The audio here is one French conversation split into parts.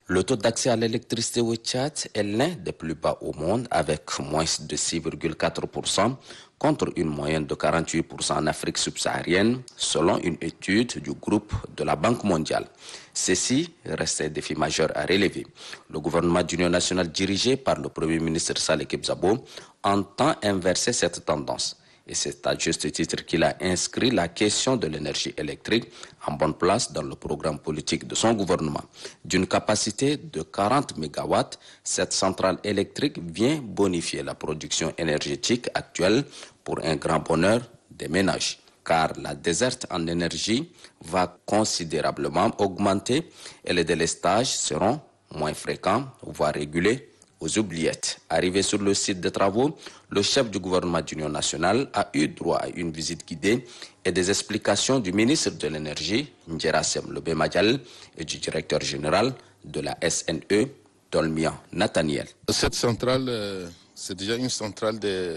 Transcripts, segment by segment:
Le taux d'accès à l'électricité au Tchad est l'un des plus bas au monde avec moins de 6,4% contre une moyenne de 48% en Afrique subsaharienne selon une étude du groupe de la Banque mondiale. Ceci reste un défi majeur à relever. Le gouvernement d'union nationale dirigé par le Premier ministre Saleh Kebzabo entend inverser cette tendance. Et c'est à juste titre qu'il a inscrit la question de l'énergie électrique en bonne place dans le programme politique de son gouvernement. D'une capacité de 40 MW, cette centrale électrique vient bonifier la production énergétique actuelle pour un grand bonheur des ménages. Car la déserte en énergie va considérablement augmenter et les délestages seront moins fréquents, voire régulés aux oubliettes. Arrivé sur le site de travaux, le chef du gouvernement d'union nationale a eu droit à une visite guidée et des explications du ministre de l'énergie, Ndjerassem Lobé-Madial, et du directeur général de la SNE, Dolmian Nathaniel. Cette centrale, c'est déjà une centrale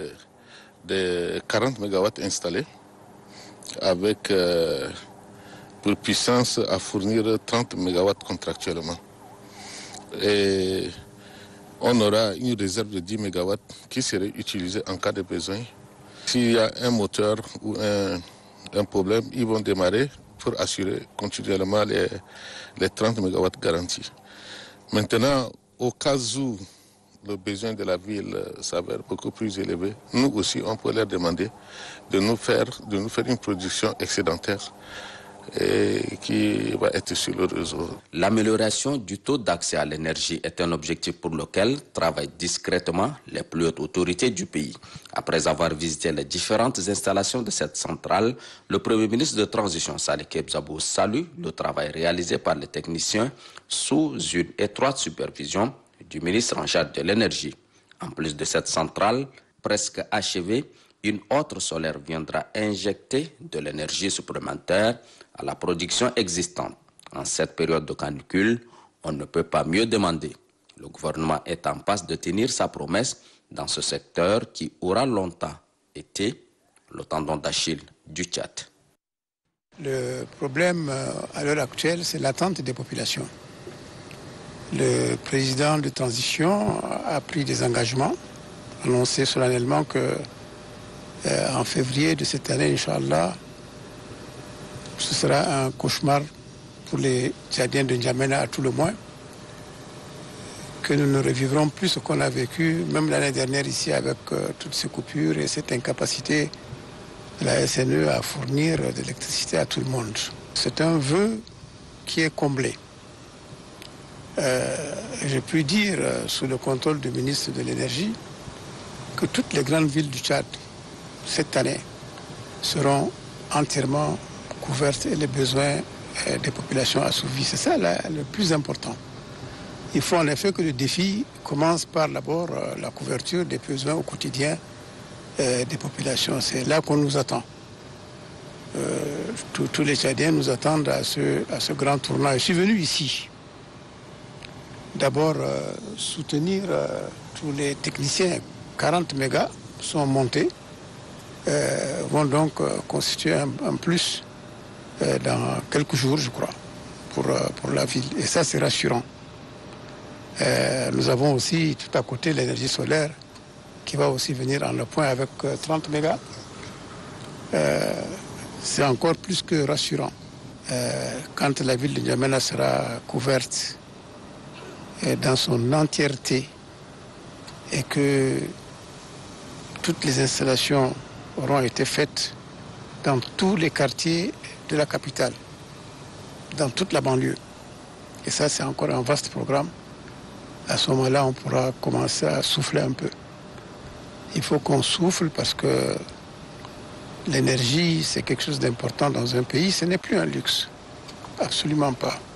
de 40 MW installée, avec pour puissance à fournir 30 MW contractuellement. Et on aura une réserve de 10 MW qui serait utilisée en cas de besoin. S'il y a un moteur ou un problème, ils vont démarrer pour assurer continuellement les 30 MW garantis. Maintenant, au cas où le besoin de la ville s'avère beaucoup plus élevé, nous aussi, on peut leur demander de nous faire une production excédentaire et qui va être sur le réseau. L'amélioration du taux d'accès à l'énergie est un objectif pour lequel travaillent discrètement les plus hautes autorités du pays. Après avoir visité les différentes installations de cette centrale, le Premier ministre de transition Saleh Kebzabo salue le travail réalisé par les techniciens sous une étroite supervision du ministre en charge de l'énergie. En plus de cette centrale presque achevée, une autre solaire viendra injecter de l'énergie supplémentaire à la production existante. En cette période de canicule, on ne peut pas mieux demander. Le gouvernement est en passe de tenir sa promesse dans ce secteur qui aura longtemps été le tendon d'Achille du Tchad. Le problème à l'heure actuelle, c'est l'attente des populations. Le président de transition a pris des engagements, annoncé solennellement que en février de cette année, Inch'Allah, ce sera un cauchemar pour les Tchadiens de N'Djamena à tout le moins, que nous ne revivrons plus ce qu'on a vécu, même l'année dernière ici, avec toutes ces coupures et cette incapacité de la SNE à fournir de l'électricité à tout le monde. C'est un vœu qui est comblé. Je puis dire, sous le contrôle du ministre de l'Énergie, que toutes les grandes villes du Tchad, cette année, seront entièrement couvertes et les besoins des populations assouvis. C'est ça le plus important. Il faut en effet que le défi commence par d'abord la couverture des besoins au quotidien des populations. C'est là qu'on nous attend. Tous les Tchadiens nous attendent à ce grand tournant. Je suis venu ici, d'abord soutenir tous les techniciens. 40 mégas sont montés, vont donc constituer un plus dans quelques jours, je crois, pour la ville. Et ça, c'est rassurant. Nous avons aussi tout à côté l'énergie solaire qui va aussi venir en point avec 30 mégas. C'est encore plus que rassurant. Quand la ville de N'Djamena sera couverte dans son entièreté et que toutes les installations auront été faites dans tous les quartiers de la capitale, dans toute la banlieue. Et ça, c'est encore un vaste programme. À ce moment-là, on pourra commencer à souffler un peu. Il faut qu'on souffle parce que l'énergie, c'est quelque chose d'important dans un pays. Ce n'est plus un luxe. Absolument pas.